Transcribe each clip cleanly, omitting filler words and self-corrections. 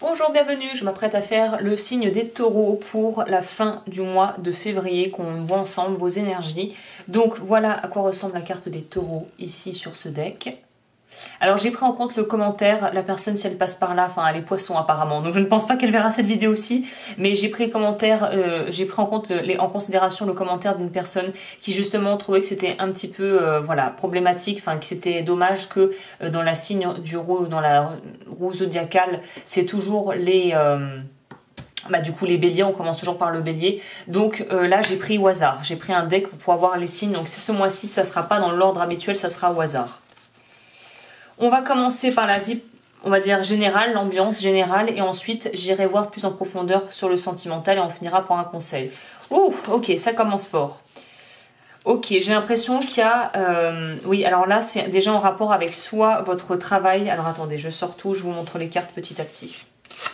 Bonjour, bienvenue, je m'apprête à faire le signe des taureaux pour la fin du mois de février, qu'on voit ensemble vos énergies. Donc voilà à quoi ressemble la carte des taureaux ici sur ce deck. Alors j'ai pris en compte le commentaire, la personne si elle passe par là, enfin elle est poisson apparemment, donc je ne pense pas qu'elle verra cette vidéo aussi, mais j'ai pris le commentaire, j'ai pris en compte en considération le commentaire d'une personne qui justement trouvait que c'était un petit peu voilà problématique, enfin que c'était dommage que dans la signe du roue, dans la roue zodiacale, c'est toujours les du coup les béliers, on commence toujours par le bélier, donc là j'ai pris au hasard, j'ai pris un deck pour pouvoir voir les signes, donc ce mois-ci ça sera pas dans l'ordre habituel, ça sera au hasard. On va commencer par la vie, on va dire générale, l'ambiance générale, et ensuite j'irai voir plus en profondeur sur le sentimental et on finira par un conseil. Ouh, ok, ça commence fort. Ok, j'ai l'impression qu'il y a... oui, alors là, c'est déjà en rapport avec soit votre travail... Alors attendez, je sors tout, je vous montre les cartes petit à petit.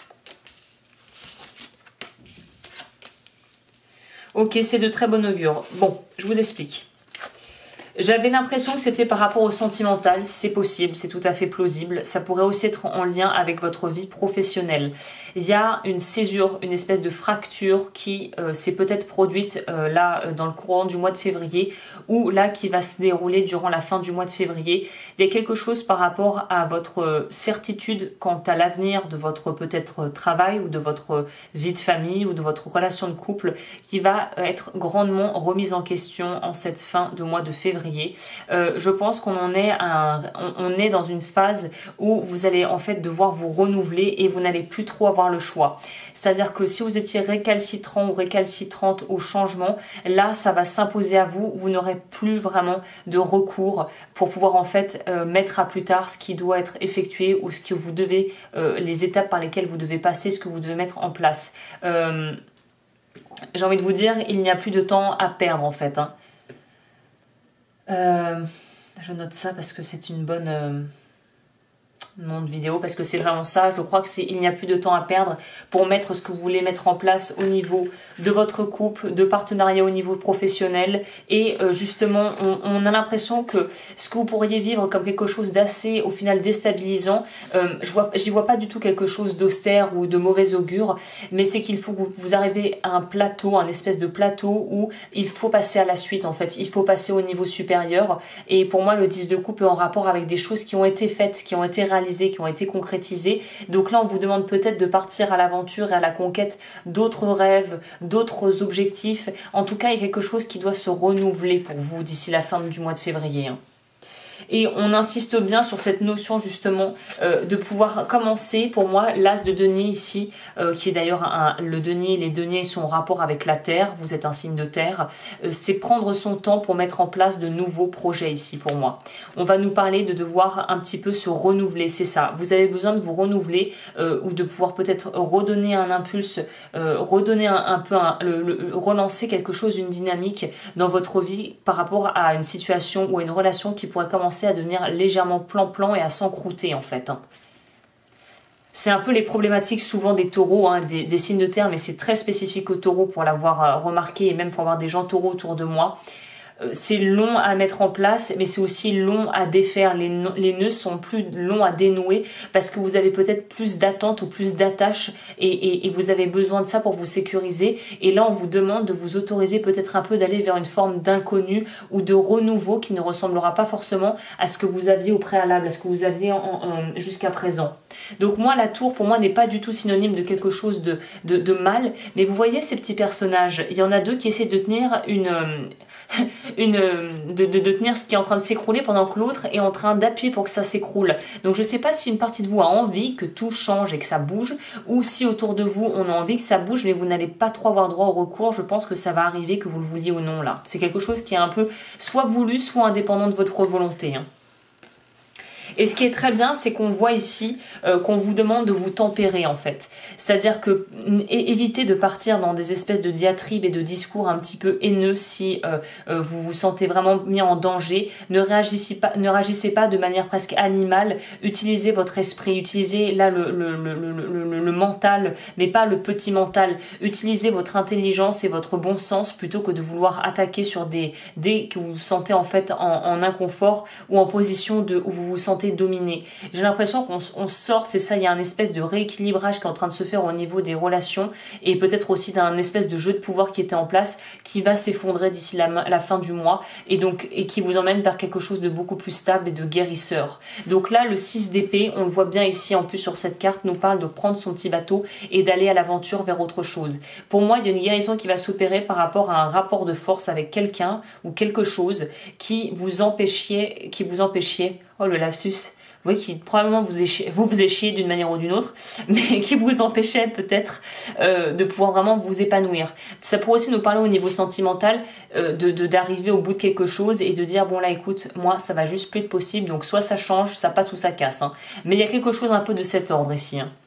Ok, c'est de très bon augure. Bon, je vous explique. J'avais l'impression que c'était par rapport au sentimental, si c'est possible, c'est tout à fait plausible. Ça pourrait aussi être en lien avec votre vie professionnelle. Il y a une césure, une espèce de fracture qui s'est peut-être produite dans le courant du mois de février ou là qui va se dérouler durant la fin du mois de février. Il y a quelque chose par rapport à votre certitude quant à l'avenir de votre peut-être travail ou de votre vie de famille ou de votre relation de couple qui va être grandement remise en question en cette fin de mois de février. Je pense qu'on est dans une phase où vous allez en fait devoir vous renouveler et vous n'allez plus trop avoir le choix. C'est-à-dire que si vous étiez récalcitrant ou récalcitrante au changement, là ça va s'imposer à vous. Vous n'aurez plus vraiment de recours pour pouvoir en fait mettre à plus tard ce qui doit être effectué ou ce que vous devez, les étapes par lesquelles vous devez passer, ce que vous devez mettre en place. J'ai envie de vous dire, il n'y a plus de temps à perdre en fait. Je note ça parce que c'est une bonne nom de vidéo, parce que c'est vraiment ça. Je crois que il n'y a plus de temps à perdre pour mettre ce que vous voulez mettre en place au niveau de votre couple, de partenariat au niveau professionnel, et justement on a l'impression que ce que vous pourriez vivre comme quelque chose d'assez au final déstabilisant, j'y vois pas du tout quelque chose d'austère ou de mauvais augure, mais c'est qu'il faut que vous arrivez à un plateau, un espèce de plateau où il faut passer à la suite en fait, il faut passer au niveau supérieur. Et pour moi le 10 de coupe est en rapport avec des choses qui ont été faites, qui ont été réalisées, qui ont été concrétisées. Donc là on vous demande peut-être de partir à l'aventure et à la conquête d'autres rêves, d'autres objectifs. En tout cas il y a quelque chose qui doit se renouveler pour vous d'ici la fin du mois de février. Et on insiste bien sur cette notion justement de pouvoir commencer. Pour moi, l'as de denier ici, qui est d'ailleurs le denier, les deniers sont en rapport avec la terre, vous êtes un signe de terre, c'est prendre son temps pour mettre en place de nouveaux projets ici pour moi. On va nous parler de devoir un petit peu se renouveler, c'est ça. Vous avez besoin de vous renouveler ou de pouvoir peut-être redonner un impulse, redonner relancer quelque chose, une dynamique dans votre vie par rapport à une situation ou à une relation qui pourrait commencer à devenir légèrement plan-plan et à s'encrouter en fait. C'est un peu les problématiques souvent des taureaux, des signes de terre, mais c'est très spécifique aux taureaux pour l'avoir remarqué et même pour avoir des gens taureaux autour de moi. C'est long à mettre en place, mais c'est aussi long à défaire. Les nœuds sont plus longs à dénouer parce que vous avez peut-être plus d'attentes ou plus d'attaches et vous avez besoin de ça pour vous sécuriser. Et là, on vous demande de vous autoriser peut-être un peu d'aller vers une forme d'inconnu ou de renouveau qui ne ressemblera pas forcément à ce que vous aviez au préalable, à ce que vous aviez jusqu'à présent. Donc moi, la tour, pour moi, n'est pas du tout synonyme de quelque chose de mal. Mais vous voyez ces petits personnages, il y en a deux qui essaient de tenir de tenir ce qui est en train de s'écrouler pendant que l'autre est en train d'appuyer pour que ça s'écroule. Donc je sais pas si une partie de vous a envie que tout change et que ça bouge, ou si autour de vous on a envie que ça bouge mais vous n'allez pas trop avoir droit au recours. Je pense que ça va arriver que vous le vouliez ou non là. C'est quelque chose qui est un peu soit voulu soit indépendant de votre volonté. Et ce qui est très bien, c'est qu'on voit ici qu'on vous demande de vous tempérer en fait. C'est-à-dire que évitez de partir dans des espèces de diatribes et de discours un petit peu haineux si vous vous sentez vraiment mis en danger. Ne réagissez pas de manière presque animale. Utilisez votre esprit, utilisez là le mental, mais pas le petit mental. Utilisez votre intelligence et votre bon sens plutôt que de vouloir attaquer sur dès que vous vous sentez en fait en inconfort ou en position où vous vous sentez sentez dominé. J'ai l'impression qu'on sort, c'est ça, il y a un espèce de rééquilibrage qui est en train de se faire au niveau des relations et peut-être aussi d'un espèce de jeu de pouvoir qui était en place qui va s'effondrer d'ici la fin du mois et qui vous emmène vers quelque chose de beaucoup plus stable et de guérisseur. Donc là, le 6 d'épée, on le voit bien ici en plus sur cette carte, nous parle de prendre son petit bateau et d'aller à l'aventure vers autre chose. Pour moi, il y a une guérison qui va s'opérer par rapport à un rapport de force avec quelqu'un ou quelque chose qui vous empêchiez, oh le lapsus, oui, qui probablement vous faisait chier d'une manière ou d'une autre, mais qui vous empêchait peut-être de pouvoir vraiment vous épanouir. Ça pourrait aussi nous parler au niveau sentimental d'arriver au bout de quelque chose et de dire bon là écoute, moi ça va juste plus être possible, donc soit ça change, ça passe ou ça casse. Hein. Mais il y a quelque chose un peu de cet ordre ici. Hein.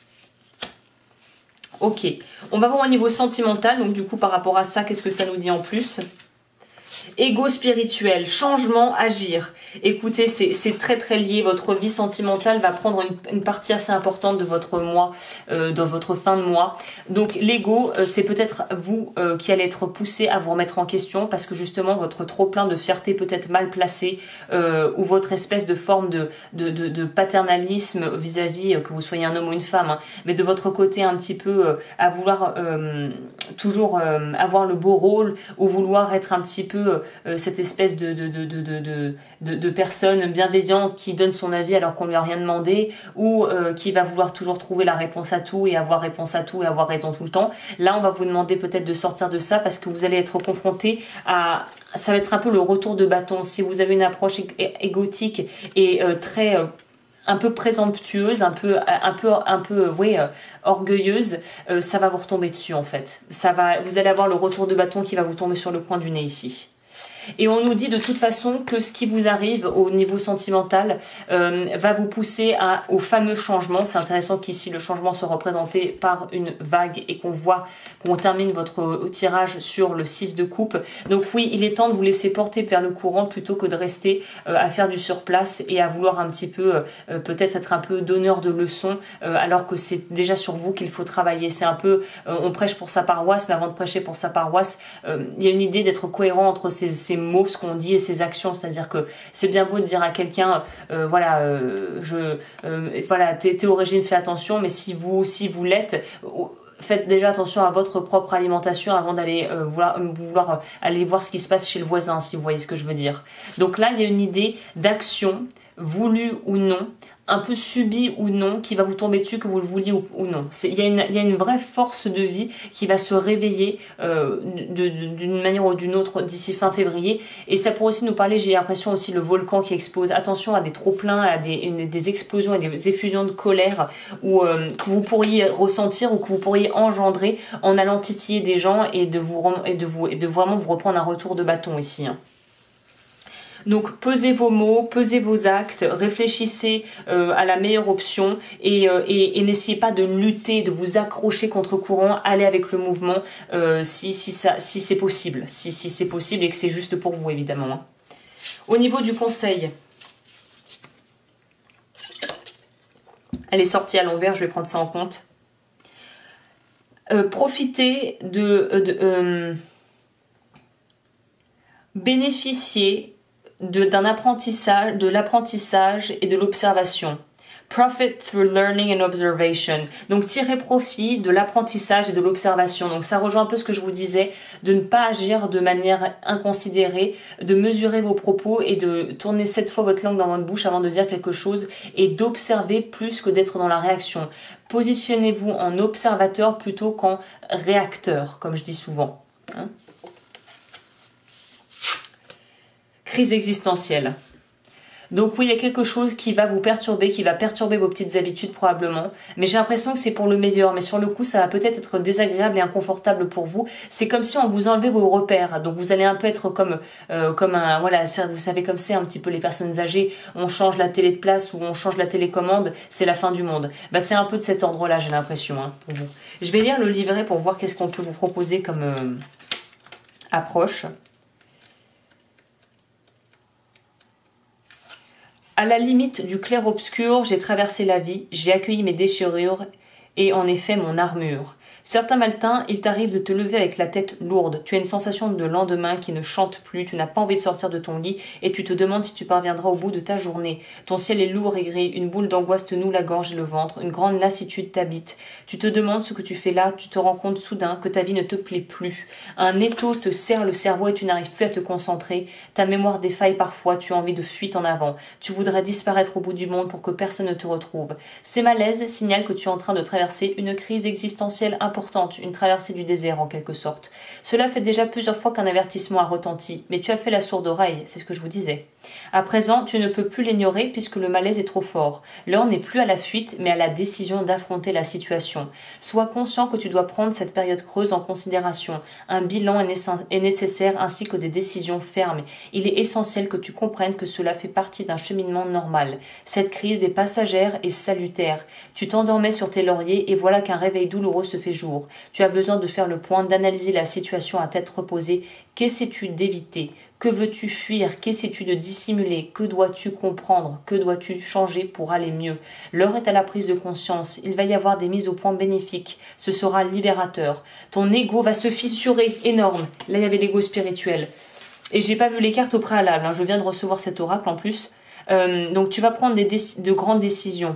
Ok, on va voir au niveau sentimental, donc du coup par rapport à ça, qu'est-ce que ça nous dit en plus ? Ego spirituel, changement, agir. Écoutez, c'est très très lié. Votre vie sentimentale va prendre une partie assez importante de votre mois, dans votre fin de mois. Donc l'ego, c'est peut-être vous qui allez être poussé à vous remettre en question parce que justement votre trop plein de fierté peut-être mal placé ou votre espèce de forme de paternalisme vis-à-vis que vous soyez un homme ou une femme, hein, mais de votre côté un petit peu à vouloir toujours avoir le beau rôle ou vouloir être un petit peu cette espèce de personne bienveillante qui donne son avis alors qu'on lui a rien demandé ou qui va vouloir toujours trouver la réponse à tout et avoir réponse à tout et avoir raison tout le temps. Là, on va vous demander peut-être de sortir de ça parce que vous allez être confronté à... Ça va être un peu le retour de bâton. Si vous avez une approche égotique et très... un peu présomptueuse, un peu orgueilleuse, ça va vous retomber dessus en fait. Vous allez avoir le retour de bâton qui va vous tomber sur le coin du nez ici. Et on nous dit de toute façon que ce qui vous arrive au niveau sentimental va vous pousser au fameux changement. C'est intéressant qu'ici le changement soit représenté par une vague et qu'on termine votre tirage sur le 6 de coupe. Donc oui, il est temps de vous laisser porter vers le courant plutôt que de rester à faire du surplace et à vouloir un petit peu peut-être être un peu donneur de leçons alors que c'est déjà sur vous qu'il faut travailler. C'est un peu, on prêche pour sa paroisse, mais avant de prêcher pour sa paroisse, il y a une idée d'être cohérent entre ces mots, ce qu'on dit et ses actions, c'est-à-dire que c'est bien beau de dire à quelqu'un t'es au régime, fais attention, mais si vous l'êtes, faites déjà attention à votre propre alimentation avant d'aller vouloir aller voir ce qui se passe chez le voisin, si vous voyez ce que je veux dire. Donc là, il y a une idée d'action, voulue ou non, un peu subi ou non, qui va vous tomber dessus que vous le vouliez ou non. Il y a une vraie force de vie qui va se réveiller d'une manière ou d'une autre d'ici fin février. Et ça pourrait aussi nous parler, j'ai l'impression aussi, le volcan qui explose. Attention à des trop-pleins, à des explosions et des effusions de colère que vous pourriez ressentir ou que vous pourriez engendrer en allant titiller des gens et de vraiment vous reprendre un retour de bâton ici. Hein. Donc pesez vos mots, pesez vos actes, réfléchissez à la meilleure option et n'essayez pas de lutter, de vous accrocher contre courant, allez avec le mouvement si c'est possible, si c'est possible et que c'est juste pour vous évidemment. Hein. Au niveau du conseil, elle est sortie à l'envers, je vais prendre ça en compte. Profitez bénéficier d'un apprentissage, de l'apprentissage et de l'observation. Profit through learning and observation. Donc tirez profit de l'apprentissage et de l'observation. Donc ça rejoint un peu ce que je vous disais, de ne pas agir de manière inconsidérée, de mesurer vos propos et de tourner 7 fois votre langue dans votre bouche avant de dire quelque chose et d'observer plus que d'être dans la réaction. Positionnez-vous en observateur plutôt qu'en réacteur, comme je dis souvent. Hein? Crise existentielle. Donc oui, il y a quelque chose qui va vous perturber, qui va perturber vos petites habitudes probablement, mais j'ai l'impression que c'est pour le meilleur, mais sur le coup ça va peut-être être désagréable et inconfortable pour vous. C'est comme si on vous enlevait vos repères, donc vous allez un peu être comme un, voilà, vous savez comme c'est un petit peu les personnes âgées, on change la télé de place ou on change la télécommande, c'est la fin du monde. Bah c'est un peu de cet ordre-là, j'ai l'impression, hein, pour vous. Je vais lire le livret pour voir qu'est-ce qu'on peut vous proposer comme approche. À la limite du clair-obscur, j'ai traversé la vie, j'ai accueilli mes déchirures et en effet mon armure. Certains matins, il t'arrive de te lever avec la tête lourde. Tu as une sensation de lendemain qui ne chante plus, tu n'as pas envie de sortir de ton lit et tu te demandes si tu parviendras au bout de ta journée. Ton ciel est lourd et gris, une boule d'angoisse te noue la gorge et le ventre, une grande lassitude t'habite. Tu te demandes ce que tu fais là, tu te rends compte soudain que ta vie ne te plaît plus. Un étau te serre le cerveau et tu n'arrives plus à te concentrer. Ta mémoire défaille parfois, tu as envie de fuite en avant. Tu voudrais disparaître au bout du monde pour que personne ne te retrouve. Ces malaises signalent que tu es en train de traverser une crise existentielle importante, une traversée du désert en quelque sorte. Cela fait déjà plusieurs fois qu'un avertissement a retenti, mais tu as fait la sourde oreille, c'est ce que je vous disais. À présent, tu ne peux plus l'ignorer puisque le malaise est trop fort. L'heure n'est plus à la fuite, mais à la décision d'affronter la situation. Sois conscient que tu dois prendre cette période creuse en considération. Un bilan est nécessaire ainsi que des décisions fermes. Il est essentiel que tu comprennes que cela fait partie d'un cheminement normal. Cette crise est passagère et salutaire. Tu t'endormais sur tes lauriers et voilà qu'un réveil douloureux se fait jour. Tu as besoin de faire le point, d'analyser la situation à tête reposée. Qu'essaies-tu d'éviter ? Que veux-tu fuir? Qu'essaies-tu de dissimuler? Que dois-tu comprendre? Que dois-tu changer pour aller mieux? L'heure est à la prise de conscience. Il va y avoir des mises au point bénéfiques. Ce sera libérateur. Ton ego va se fissurer, énorme. Là, il y avait l'ego spirituel. Et j'ai pas vu les cartes au préalable. Je viens de recevoir cet oracle en plus. Donc tu vas prendre de grandes décisions.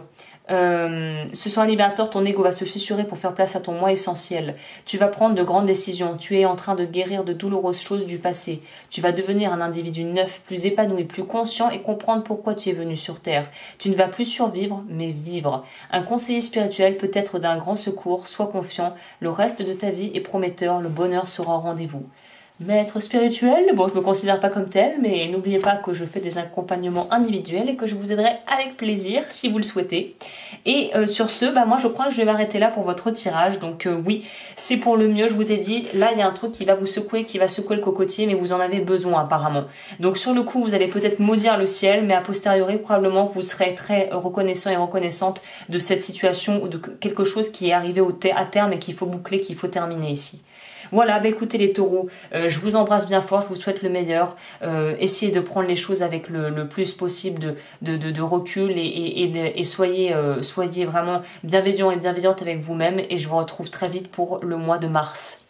Ce sera libérateur, ton ego va se fissurer pour faire place à ton moi essentiel. Tu vas prendre de grandes décisions. Tu es en train de guérir de douloureuses choses du passé. Tu vas devenir un individu neuf, plus épanoui, plus conscient et comprendre pourquoi tu es venu sur Terre. Tu ne vas plus survivre, mais vivre. Un conseiller spirituel peut être d'un grand secours. Sois confiant. Le reste de ta vie est prometteur. Le bonheur sera au rendez-vous. Maître spirituel, bon, je me considère pas comme tel, mais n'oubliez pas que je fais des accompagnements individuels et que je vous aiderai avec plaisir si vous le souhaitez. Et sur ce, moi je crois que je vais m'arrêter là pour votre tirage. Donc oui, c'est pour le mieux, je vous ai dit, là il y a un truc qui va vous secouer, qui va secouer le cocotier, mais vous en avez besoin apparemment. Donc sur le coup, vous allez peut-être maudire le ciel, mais a posteriori, probablement que vous serez très reconnaissant et reconnaissante de cette situation ou de quelque chose qui est arrivé à terme et qu'il faut boucler, qu'il faut terminer ici. Voilà, écoutez les taureaux, je vous embrasse bien fort, je vous souhaite le meilleur. Essayez de prendre les choses avec le plus possible de recul et soyez vraiment bienveillants et bienveillantes avec vous-même. Et je vous retrouve très vite pour le mois de mars.